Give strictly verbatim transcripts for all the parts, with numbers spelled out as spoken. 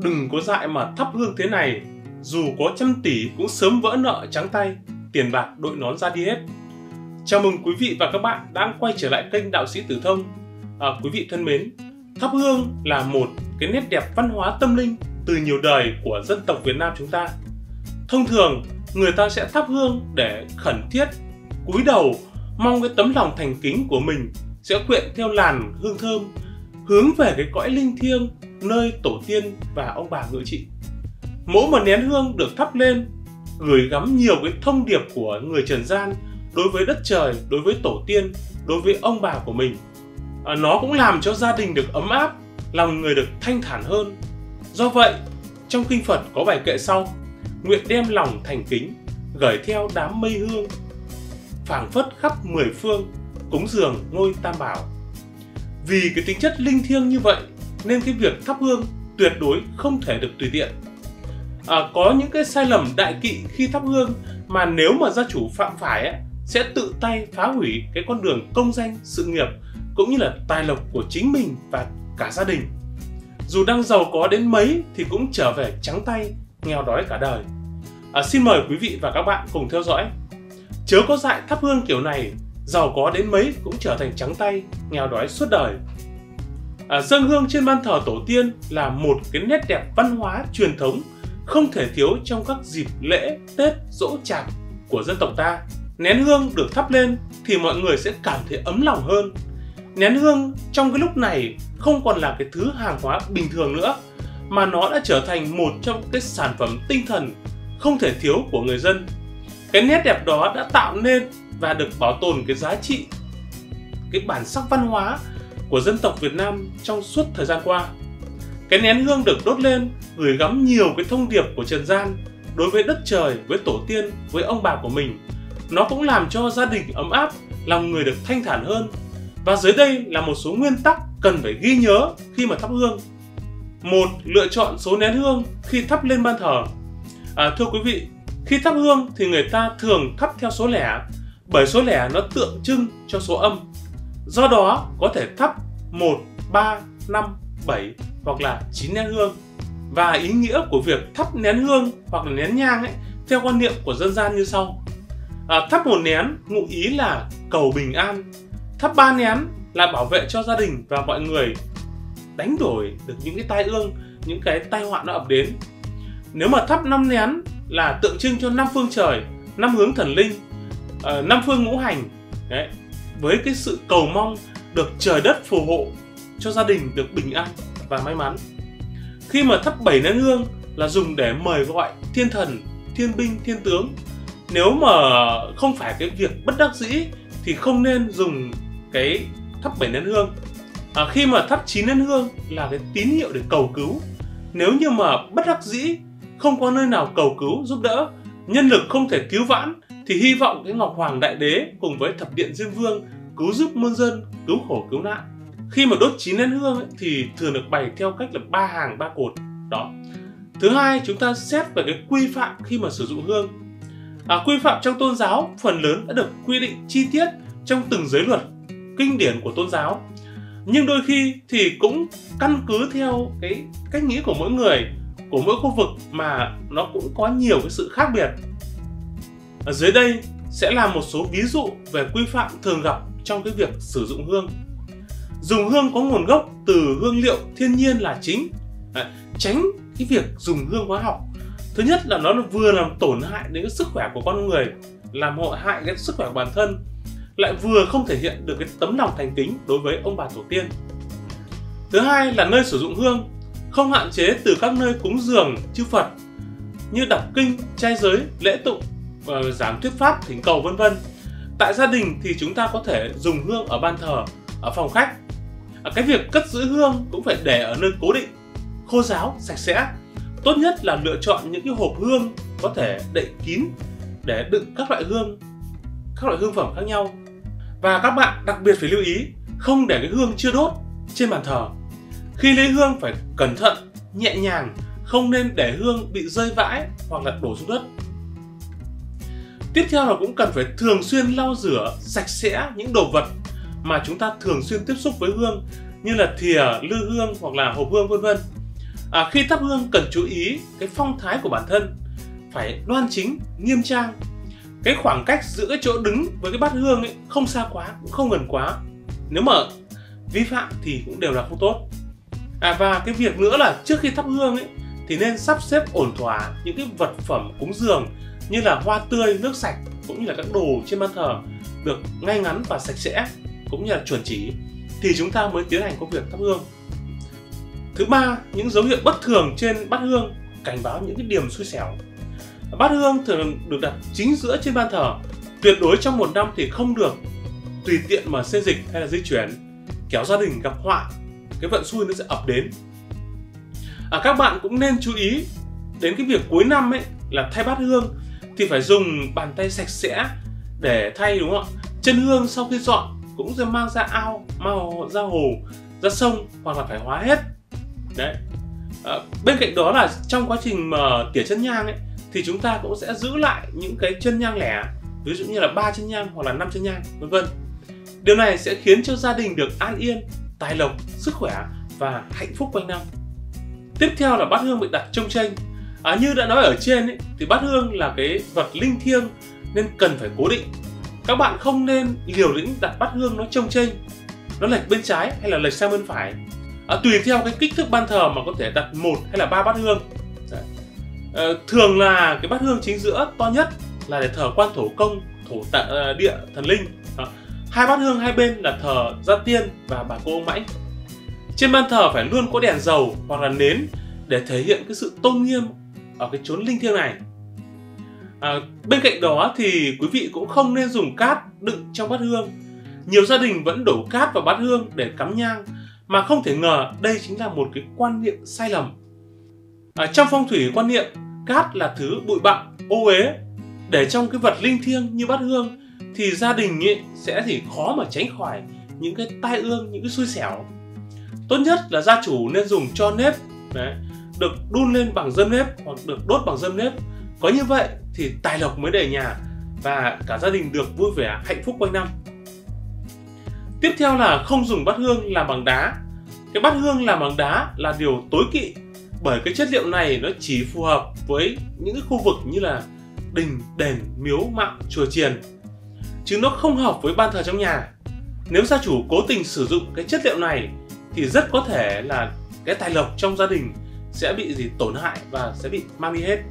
đừng có dại mà thắp hương thế này, dù có trăm tỷ cũng sớm vỡ nợ trắng tay, tiền bạc đội nón ra đi hết. Chào mừng quý vị và các bạn đang quay trở lại kênh Đạo Sĩ Tử Thông. À, quý vị thân mến, thắp hương là một cái nét đẹp văn hóa tâm linh từ nhiều đời của dân tộc Việt Nam chúng ta. Thông thường, người ta sẽ thắp hương để khẩn thiết, cúi đầu, mong cái tấm lòng thành kính của mình sẽ quyện theo làn hương thơm, hướng về cái cõi linh thiêng, nơi tổ tiên và ông bà ngự trị. Mỗi một nén hương được thắp lên, gửi gắm nhiều cái thông điệp của người trần gian đối với đất trời, đối với tổ tiên, đối với ông bà của mình. À, nó cũng làm cho gia đình được ấm áp, lòng người được thanh thản hơn. Do vậy, trong kinh Phật có bài kệ sau: nguyện đem lòng thành kính, gửi theo đám mây hương, phảng phất khắp mười phương, cúng dường ngôi Tam Bảo. Vì cái tính chất linh thiêng như vậy nên cái việc thắp hương tuyệt đối không thể được tùy tiện. À, có những cái sai lầm đại kỵ khi thắp hương mà nếu mà gia chủ phạm phải ấy, sẽ tự tay phá hủy cái con đường công danh sự nghiệp cũng như là tài lộc của chính mình và cả gia đình. Dù đang giàu có đến mấy thì cũng trở về trắng tay, nghèo đói cả đời. À, xin mời quý vị và các bạn cùng theo dõi. Chớ có dại thắp hương kiểu này, giàu có đến mấy cũng trở thành trắng tay, nghèo đói suốt đời. À, dâng hương trên ban thờ tổ tiên là một cái nét đẹp văn hóa truyền thống không thể thiếu trong các dịp lễ, Tết, Giỗ Chạp của dân tộc ta. Nén hương được thắp lên thì mọi người sẽ cảm thấy ấm lòng hơn. Nén hương trong cái lúc này không còn là cái thứ hàng hóa bình thường nữa, mà nó đã trở thành một trong cái sản phẩm tinh thần không thể thiếu của người dân. Cái nét đẹp đó đã tạo nên và được bảo tồn cái giá trị, cái bản sắc văn hóa của dân tộc Việt Nam trong suốt thời gian qua. Cái nén hương được đốt lên gửi gắm nhiều cái thông điệp của trần gian đối với đất trời, với tổ tiên, với ông bà của mình. Nó cũng làm cho gia đình ấm áp, lòng người được thanh thản hơn. Và dưới đây là một số nguyên tắc cần phải ghi nhớ khi mà thắp hương. Một, lựa chọn số nén hương khi thắp lên ban thờ. À, thưa quý vị, khi thắp hương thì người ta thường thắp theo số lẻ, bởi số lẻ nó tượng trưng cho số âm. Do đó có thể thắp một, ba, năm, bảy hoặc là chín nén hương. Và ý nghĩa của việc thắp nén hương hoặc là nén nhang ấy, theo quan niệm của dân gian như sau. À, thắp một nén ngụ ý là cầu bình an. Thắp ba nén là bảo vệ cho gia đình và mọi người đánh đổi được những cái tai ương, những cái tai họa nó ập đến. Nếu mà thắp năm nén là tượng trưng cho năm phương trời, năm hướng thần linh, uh, năm phương ngũ hành. Đấy, với cái sự cầu mong được trời đất phù hộ cho gia đình được bình an và may mắn. Khi mà thắp bảy nén hương là dùng để mời gọi thiên thần, thiên binh, thiên tướng. Nếu mà không phải cái việc bất đắc dĩ thì không nên dùng cái thắp bảy nén hương. À, khi mà thắp chín nén hương là cái tín hiệu để cầu cứu. Nếu như mà bất đắc dĩ, không có nơi nào cầu cứu giúp đỡ, nhân lực không thể cứu vãn, thì hy vọng cái Ngọc Hoàng Đại Đế cùng với Thập Điện Diêm Vương cứu giúp muôn dân, cứu khổ cứu nạn. Khi mà đốt chín nén hương ấy, thì thường được bày theo cách là ba hàng ba cột. Đó. Thứ hai, chúng ta xét về cái quy phạm khi mà sử dụng hương. À, quy phạm trong tôn giáo phần lớn đã được quy định chi tiết trong từng giới luật, kinh điển của tôn giáo. Nhưng đôi khi thì cũng căn cứ theo cái cách nghĩ của mỗi người, của mỗi khu vực mà nó cũng có nhiều cái sự khác biệt. Ở dưới đây sẽ là một số ví dụ về quy phạm thường gặp trong cái việc sử dụng hương. Dùng hương có nguồn gốc từ hương liệu thiên nhiên là chính. Đấy, tránh cái việc dùng hương hóa học. Thứ nhất là nó vừa làm tổn hại đến cái sức khỏe của con người, làm hại cái sức khỏe của bản thân, lại vừa không thể hiện được cái tấm lòng thành kính đối với ông bà tổ tiên. Thứ hai là nơi sử dụng hương không hạn chế từ các nơi cúng dường chư Phật như đọc kinh, trai giới, lễ tụng, giảng thuyết pháp, thỉnh cầu vân vân. Tại gia đình thì chúng ta có thể dùng hương ở ban thờ, ở phòng khách. Cái việc cất giữ hương cũng phải để ở nơi cố định, khô ráo, sạch sẽ. Tốt nhất là lựa chọn những cái hộp hương có thể đậy kín để đựng các loại hương, các loại hương phẩm khác nhau. Và các bạn đặc biệt phải lưu ý không để cái hương chưa đốt trên bàn thờ. Khi lấy hương phải cẩn thận, nhẹ nhàng, không nên để hương bị rơi vãi hoặc là đổ xuống đất. Tiếp theo là cũng cần phải thường xuyên lau rửa sạch sẽ những đồ vật mà chúng ta thường xuyên tiếp xúc với hương như là thìa, lư hương hoặc là hộp hương vân vân. À, khi thắp hương cần chú ý cái phong thái của bản thân, phải đoan chính, nghiêm trang. Cái khoảng cách giữa cái chỗ đứng với cái bát hương ấy không xa quá cũng không gần quá. Nếu mà vi phạm thì cũng đều là không tốt. À, và cái việc nữa là trước khi thắp hương ấy thì nên sắp xếp ổn thỏa những cái vật phẩm cúng dường như là hoa tươi, nước sạch cũng như là các đồ trên ban thờ được ngay ngắn và sạch sẽ cũng như là chuẩn chỉ thì chúng ta mới tiến hành công việc thắp hương. Thứ ba, những dấu hiệu bất thường trên bát hương cảnh báo những cái điểm xui xẻo. Bát hương thường được đặt chính giữa trên ban thờ, tuyệt đối trong một năm thì không được tùy tiện mà xê dịch hay là di chuyển, kéo gia đình gặp họa, cái vận xui nó sẽ ập đến. À, các bạn cũng nên chú ý đến cái việc cuối năm ấy là thay bát hương thì phải dùng bàn tay sạch sẽ để thay, đúng không ạ? Chân hương sau khi dọn cũng sẽ mang ra ao, mang ra hồ, ra sông hoặc là phải hóa hết. Đấy. À, bên cạnh đó là trong quá trình mà tỉa chân nhang ấy thì chúng ta cũng sẽ giữ lại những cái chân nhang lẻ, ví dụ như là ba chân nhang hoặc là năm chân nhang, vân vân. Điều này sẽ khiến cho gia đình được an yên, tài lộc, sức khỏe và hạnh phúc quanh năm. Tiếp theo là bát hương bị đặt chông chênh. À, như đã nói ở trên ấy, thì bát hương là cái vật linh thiêng nên cần phải cố định. Các bạn không nên liều lĩnh đặt bát hương nó chông chênh, nó lệch bên trái hay là lệch sang bên phải. À, tùy theo cái kích thước ban thờ mà có thể đặt một hay là ba bát hương. À, thường là cái bát hương chính giữa to nhất là để thờ quan thổ công, thổ tạ, địa, thần linh. À, hai bát hương hai bên là thờ gia tiên và bà cô ông mãnh. Trên ban thờ phải luôn có đèn dầu hoặc là nến để thể hiện cái sự tôn nghiêm ở cái chốn linh thiêng này. À, bên cạnh đó thì quý vị cũng không nên dùng cát đựng trong bát hương. Nhiều gia đình vẫn đổ cát vào bát hương để cắm nhang mà không thể ngờ đây chính là một cái quan niệm sai lầm. À, trong phong thủy quan niệm, cát là thứ bụi bặm, ô uế. Để trong cái vật linh thiêng như bát hương thì gia đình ấy sẽ thì khó mà tránh khỏi những cái tai ương, những cái xui xẻo. Tốt nhất là gia chủ nên dùng tro nếp, đấy, được đun lên bằng dơm nếp hoặc được đốt bằng dơm nếp. Có như vậy thì tài lộc mới đầy nhà và cả gia đình được vui vẻ, hạnh phúc quanh năm. Tiếp theo là không dùng bát hương làm bằng đá. Cái bát hương làm bằng đá là điều tối kỵ, bởi cái chất liệu này nó chỉ phù hợp với những cái khu vực như là đình, đền, miếu, mạo, chùa chiền, chứ nó không hợp với ban thờ trong nhà. Nếu gia chủ cố tình sử dụng cái chất liệu này thì rất có thể là cái tài lộc trong gia đình sẽ bị gì tổn hại và sẽ bị mang đi hết.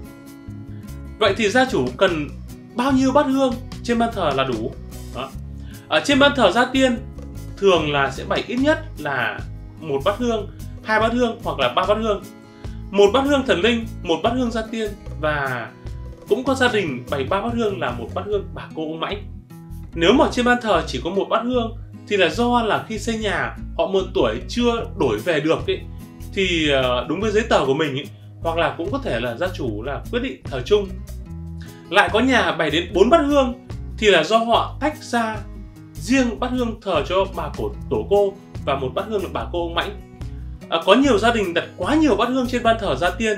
Vậy thì gia chủ cần bao nhiêu bát hương trên ban thờ là đủ? Đó. Ở trên ban thờ gia tiên thường là sẽ bày ít nhất là một bát hương, hai bát hương hoặc là ba bát hương. Một bát hương thần linh, một bát hương gia tiên và cũng có gia đình bày ba bát hương là một bát hương bà cô ông mãnh. Nếu mà trên ban thờ chỉ có một bát hương thì là do là khi xây nhà họ mượn tuổi chưa đổi về được ấy, thì đúng với giấy tờ của mình ấy, hoặc là cũng có thể là gia chủ là quyết định thờ chung. Lại có nhà bày đến bốn bát hương thì là do họ tách ra riêng bát hương thờ cho bà cổ tổ cô và một bát hương là bà cô ông mãnh. À, có nhiều gia đình đặt quá nhiều bát hương trên ban thờ gia tiên,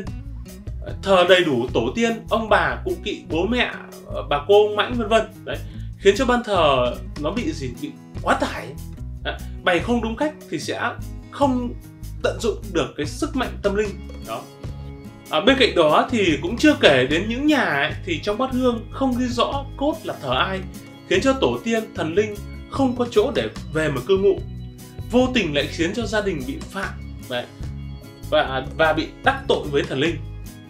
thờ đầy đủ tổ tiên, ông bà, cụ kỵ, bố mẹ, bà cô ông mãnh vân vân. Đấy, khiến cho ban thờ nó bị gì bị quá tải. Đấy, bày không đúng cách thì sẽ không tận dụng được cái sức mạnh tâm linh đó. À, bên cạnh đó thì cũng chưa kể đến những nhà ấy, thì trong bát hương không ghi rõ cốt là thờ ai, khiến cho tổ tiên, thần linh không có chỗ để về mà cư ngụ, vô tình lại khiến cho gia đình bị phạm đấy, và, và bị đắc tội với thần linh.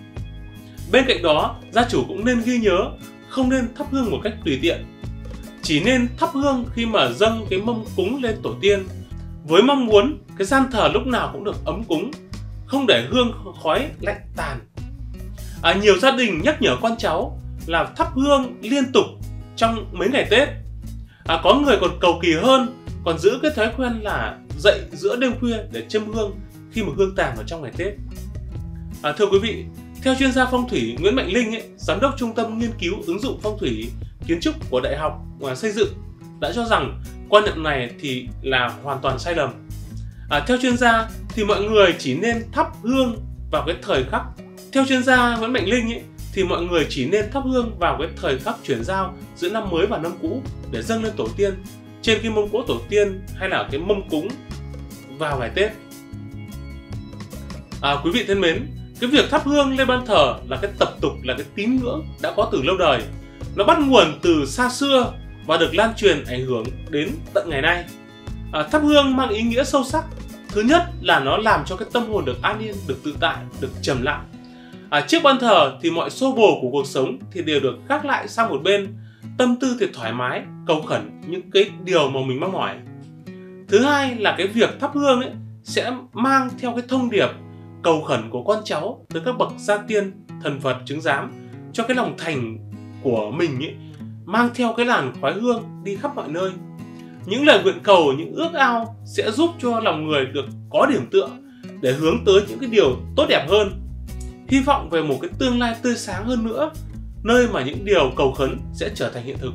Bên cạnh đó, gia chủ cũng nên ghi nhớ không nên thắp hương một cách tùy tiện, chỉ nên thắp hương khi mà dâng cái mâm cúng lên tổ tiên, với mong muốn cái gian thờ lúc nào cũng được ấm cúng, không để hương khói lạnh tàn. À, nhiều gia đình nhắc nhở con cháu là thắp hương liên tục trong mấy ngày Tết. À, có người còn cầu kỳ hơn, còn giữ cái thói quen là dậy giữa đêm khuya để châm hương khi mà hương tàn vào trong ngày Tết. À, thưa quý vị, theo chuyên gia phong thủy Nguyễn Mạnh Linh, ấy, giám đốc trung tâm nghiên cứu ứng dụng phong thủy kiến trúc của Đại học Xây dựng đã cho rằng quan niệm này thì là hoàn toàn sai lầm. À, theo chuyên gia thì mọi người chỉ nên thắp hương vào cái thời khắc theo chuyên gia Nguyễn Mạnh Linh ấy, thì mọi người chỉ nên thắp hương vào cái thời khắc chuyển giao giữa năm mới và năm cũ để dâng lên tổ tiên trên cái mâm cỗ tổ tiên hay là cái mâm cúng vào ngày Tết. À, quý vị thân mến, cái việc thắp hương lên ban thờ là cái tập tục, là cái tín ngưỡng đã có từ lâu đời. Nó bắt nguồn từ xa xưa và được lan truyền ảnh hưởng đến tận ngày nay. À, thắp hương mang ý nghĩa sâu sắc. Thứ nhất là nó làm cho cái tâm hồn được an yên, được tự tại, được trầm lặng. À, trước ban thờ thì mọi xô bồ của cuộc sống thì đều được gác lại sang một bên, tâm tư thì thoải mái, cầu khẩn những cái điều mà mình mong mỏi. Thứ hai là cái việc thắp hương ấy sẽ mang theo cái thông điệp cầu khẩn của con cháu tới các bậc gia tiên, thần Phật chứng giám cho cái lòng thành của mình ấy, mang theo cái làn khói hương đi khắp mọi nơi. Những lời nguyện cầu, những ước ao sẽ giúp cho lòng người được có điểm tựa để hướng tới những cái điều tốt đẹp hơn, hy vọng về một cái tương lai tươi sáng hơn nữa, nơi mà những điều cầu khấn sẽ trở thành hiện thực.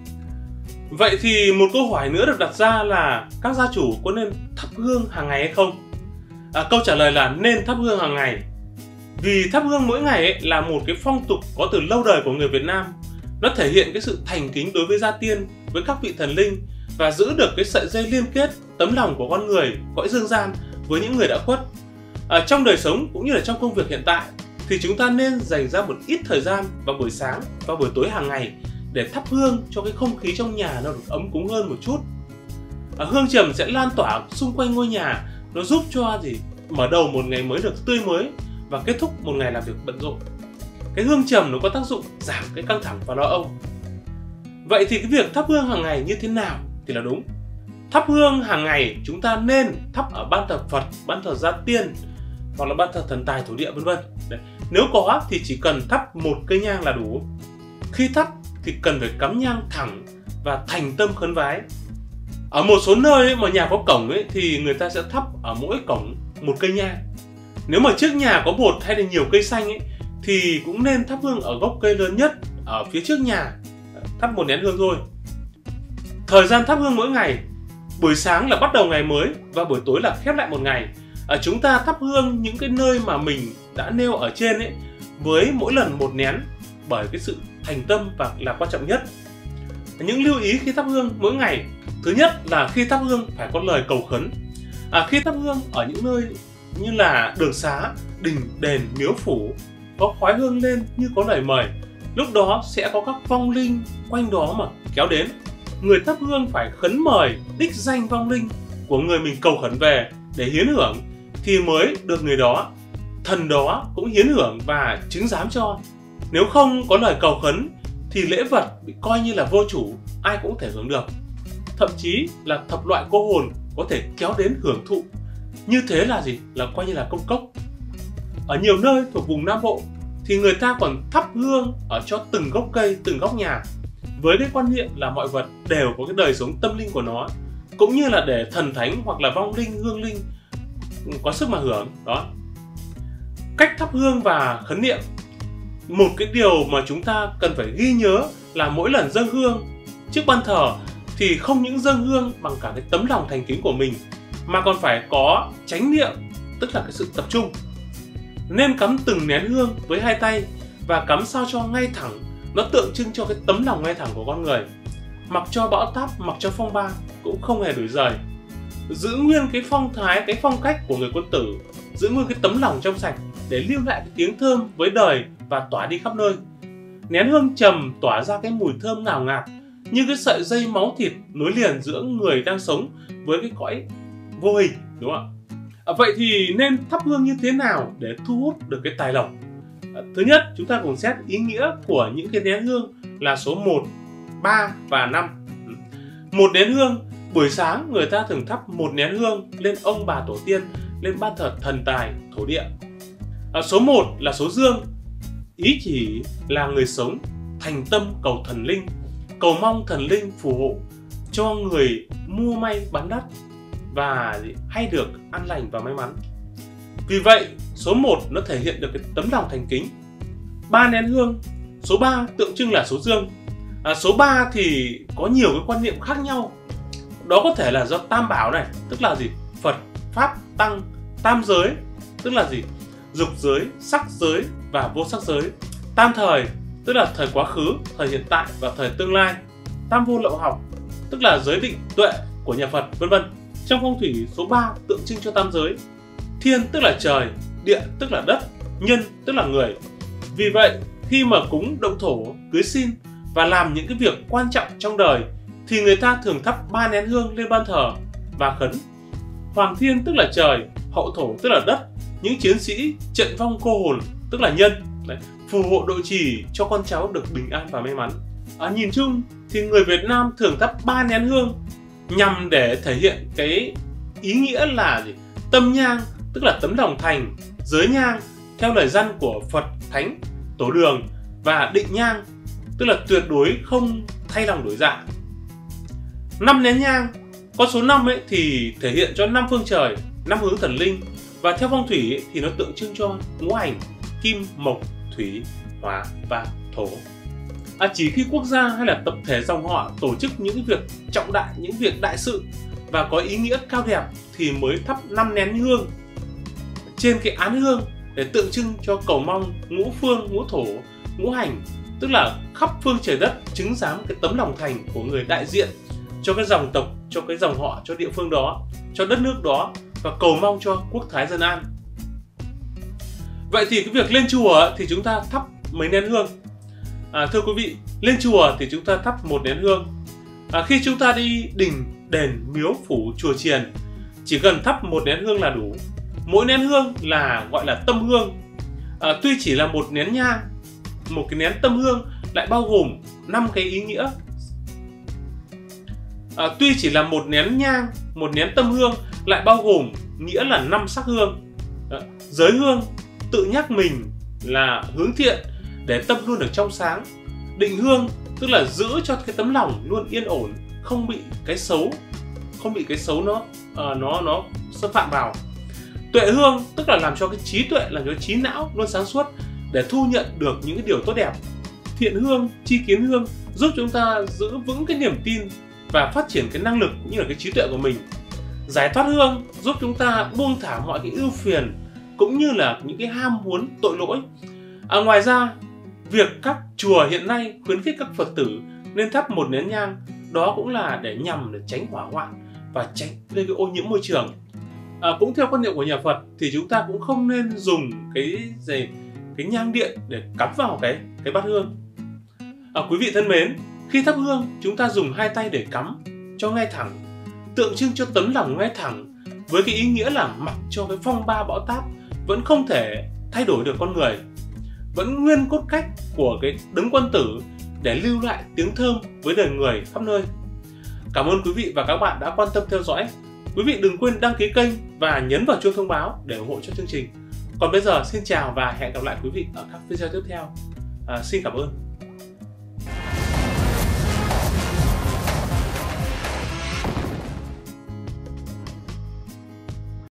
Vậy thì một câu hỏi nữa được đặt ra là các gia chủ có nên thắp hương hàng ngày hay không? À, câu trả lời là nên thắp hương hàng ngày. Vì thắp hương mỗi ngày ấy là một cái phong tục có từ lâu đời của người Việt Nam. Nó thể hiện cái sự thành kính đối với gia tiên, với các vị thần linh và giữ được cái sợi dây liên kết tấm lòng của con người cõi dương gian với những người đã khuất. À, trong đời sống cũng như là trong công việc hiện tại thì chúng ta nên dành ra một ít thời gian vào buổi sáng và buổi tối hàng ngày để thắp hương cho cái không khí trong nhà nó được ấm cúng hơn một chút. À, hương trầm sẽ lan tỏa xung quanh ngôi nhà, nó giúp cho gì mở đầu một ngày mới được tươi mới và kết thúc một ngày làm việc bận rộn. Cái hương trầm nó có tác dụng giảm cái căng thẳng và lo âu. Vậy thì cái việc thắp hương hàng ngày như thế nào thì là đúng? Thắp hương hàng ngày chúng ta nên thắp ở ban thờ Phật, ban thờ gia tiên hoặc là ban thờ thần tài thổ địa vân vân. Nếu có thì chỉ cần thắp một cây nhang là đủ. Khi thắp thì cần phải cắm nhang thẳng và thành tâm khấn vái. Ở một số nơi ấy, mà nhà có cổng ấy, thì người ta sẽ thắp ở mỗi cổng một cây nhang. Nếu mà trước nhà có một hay là nhiều cây xanh ấy, thì cũng nên thắp hương ở gốc cây lớn nhất ở phía trước nhà, thắp một nén hương thôi. Thời gian thắp hương mỗi ngày, buổi sáng là bắt đầu ngày mới và buổi tối là khép lại một ngày. À, chúng ta thắp hương những cái nơi mà mình đã nêu ở trên ấy, với mỗi lần một nén, bởi cái sự thành tâm và là quan trọng nhất. Những lưu ý khi thắp hương mỗi ngày: thứ nhất là khi thắp hương phải có lời cầu khấn. À, khi thắp hương ở những nơi như là đường xá, đình, đền, miếu phủ có khói hương lên như có lời mời, lúc đó sẽ có các vong linh quanh đó mà kéo đến. Người thắp hương phải khấn mời đích danh vong linh của người mình cầu khấn về để hiến hưởng thì mới được người đó, thần đó cũng hiến hưởng và chứng giám cho. Nếu không có lời cầu khấn thì lễ vật bị coi như là vô chủ, ai cũng có thể hưởng được. Thậm chí là thập loại cô hồn có thể kéo đến hưởng thụ. Như thế là gì? Là coi như là công cốc. Ở nhiều nơi thuộc vùng Nam Bộ thì người ta còn thắp hương ở cho từng gốc cây, từng góc nhà, với cái quan niệm là mọi vật đều có cái đời sống tâm linh của nó, cũng như là để thần thánh hoặc là vong linh, hương linh có sức mà hưởng. Đó. Cách thắp hương và khấn niệm. Một cái điều mà chúng ta cần phải ghi nhớ là mỗi lần dâng hương trước ban thờ thì không những dâng hương bằng cả cái tấm lòng thành kính của mình, mà còn phải có chánh niệm, tức là cái sự tập trung. Nên cắm từng nén hương với hai tay và cắm sao cho ngay thẳng, nó tượng trưng cho cái tấm lòng ngay thẳng của con người. Mặc cho bão táp, mặc cho phong ba cũng không hề đổi rời. Giữ nguyên cái phong thái, cái phong cách của người quân tử, giữ nguyên cái tấm lòng trong sạch để lưu lại cái tiếng thơm với đời và tỏa đi khắp nơi. Nén hương trầm tỏa ra cái mùi thơm ngào ngạt như cái sợi dây máu thịt nối liền giữa người đang sống với cái cõi vô hình, đúng không ạ? À, vậy thì nên thắp hương như thế nào để thu hút được cái tài lộc? À, thứ nhất, chúng ta cùng xét ý nghĩa của những cái nén hương là số một, ba và năm. Một nén hương, buổi sáng người ta thường thắp một nén hương lên ông bà tổ tiên, lên ban thờ thần tài, thổ địa. À, số một là số dương, ý chỉ là người sống thành tâm cầu thần linh, cầu mong thần linh phù hộ cho người mua may bán đắt và hay được an lành và may mắn. Vì vậy, số một nó thể hiện được cái tấm lòng thành kính. Ba nén hương, số ba tượng trưng là số dương. À, số ba thì có nhiều cái quan niệm khác nhau. Đó có thể là do tam bảo này, tức là gì? Phật, Pháp, Tăng. Tam giới, tức là gì? Dục giới, sắc giới và vô sắc giới. Tam thời, tức là thời quá khứ, thời hiện tại và thời tương lai. Tam vô lậu học, tức là giới định tuệ của nhà Phật, vân vân. Trong phong thủy, số ba tượng trưng cho tam giới. Thiên tức là trời, địa tức là đất, nhân tức là người. Vì vậy, khi mà cúng động thổ, cưới xin và làm những cái việc quan trọng trong đời thì người ta thường thắp ba nén hương lên ban thờ và khấn Hoàng thiên tức là trời, hậu thổ tức là đất, những chiến sĩ trận vong cô hồn tức là nhân. Đấy, phù hộ độ trì cho con cháu được bình an và may mắn. À, nhìn chung thì người Việt Nam thường thắp ba nén hương nhằm để thể hiện cái ý nghĩa là gì? Tâm nhang tức là tấm lòng thành, giới nhang theo lời răn của Phật, Thánh, Tổ Đường và định nhang tức là tuyệt đối không thay lòng đổi dạ. Năm nén nhang, con số năm ấy thì thể hiện cho năm phương trời, năm hướng thần linh, và theo phong thủy ấy, thì nó tượng trưng cho ngũ hành kim, mộc, thủy, hỏa và thổ. À, chỉ khi quốc gia hay là tập thể dòng họ tổ chức những việc trọng đại, những việc đại sự và có ý nghĩa cao đẹp thì mới thắp năm nén hương trên cái án hương để tượng trưng cho cầu mong ngũ phương, ngũ thổ, ngũ hành, tức là khắp phương trời đất chứng giám cái tấm lòng thành của người đại diện cho cái dòng tộc, cho cái dòng họ, cho địa phương đó, cho đất nước đó, và cầu mong cho quốc thái dân an. Vậy thì cái việc lên chùa thì chúng ta thắp mấy nén hương? À, thưa quý vị, lên chùa thì chúng ta thắp một nén hương. À, khi chúng ta đi đình, đền, miếu, phủ, chùa chiền, chỉ cần thắp một nén hương là đủ. Mỗi nén hương là gọi là tâm hương. À, tuy chỉ là một nén nhang, một cái nén tâm hương lại bao gồm năm cái ý nghĩa. À, tuy chỉ là một nén nhang, một nén tâm hương lại bao gồm nghĩa là năm sắc hương. À, giới hương tự nhắc mình là hướng thiện để tâm luôn được trong sáng. Định hương tức là giữ cho cái tấm lòng luôn yên ổn, không bị cái xấu, không bị cái xấu nó uh, nó nó xâm phạm vào. Tuệ hương tức là làm cho cái trí tuệ, làm cho cái trí não luôn sáng suốt để thu nhận được những cái điều tốt đẹp. Thiện hương, tri kiến hương giúp chúng ta giữ vững cái niềm tin và phát triển cái năng lực cũng như là cái trí tuệ của mình. Giải thoát hương giúp chúng ta buông thả mọi cái ưu phiền cũng như là những cái ham muốn tội lỗi. À, ngoài ra, việc các chùa hiện nay khuyến khích các Phật tử nên thắp một nén nhang, đó cũng là để nhằm để tránh hỏa hoạn và tránh gây cái ô nhiễm môi trường. À, cũng theo quan niệm của nhà Phật thì chúng ta cũng không nên dùng cái gì cái nhang điện để cắm vào cái cái bát hương. À, quý vị thân mến, khi thắp hương chúng ta dùng hai tay để cắm cho ngay thẳng, tượng trưng cho tấm lòng ngay thẳng, với cái ý nghĩa là mặc cho cái phong ba bão táp vẫn không thể thay đổi được con người, vẫn nguyên cốt cách của cái đấng quân tử để lưu lại tiếng thơm với đời người khắp nơi. Cảm ơn quý vị và các bạn đã quan tâm theo dõi. Quý vị đừng quên đăng ký kênh và nhấn vào chuông thông báo để ủng hộ cho chương trình. Còn bây giờ xin chào và hẹn gặp lại quý vị ở các video tiếp theo. À, xin cảm ơn.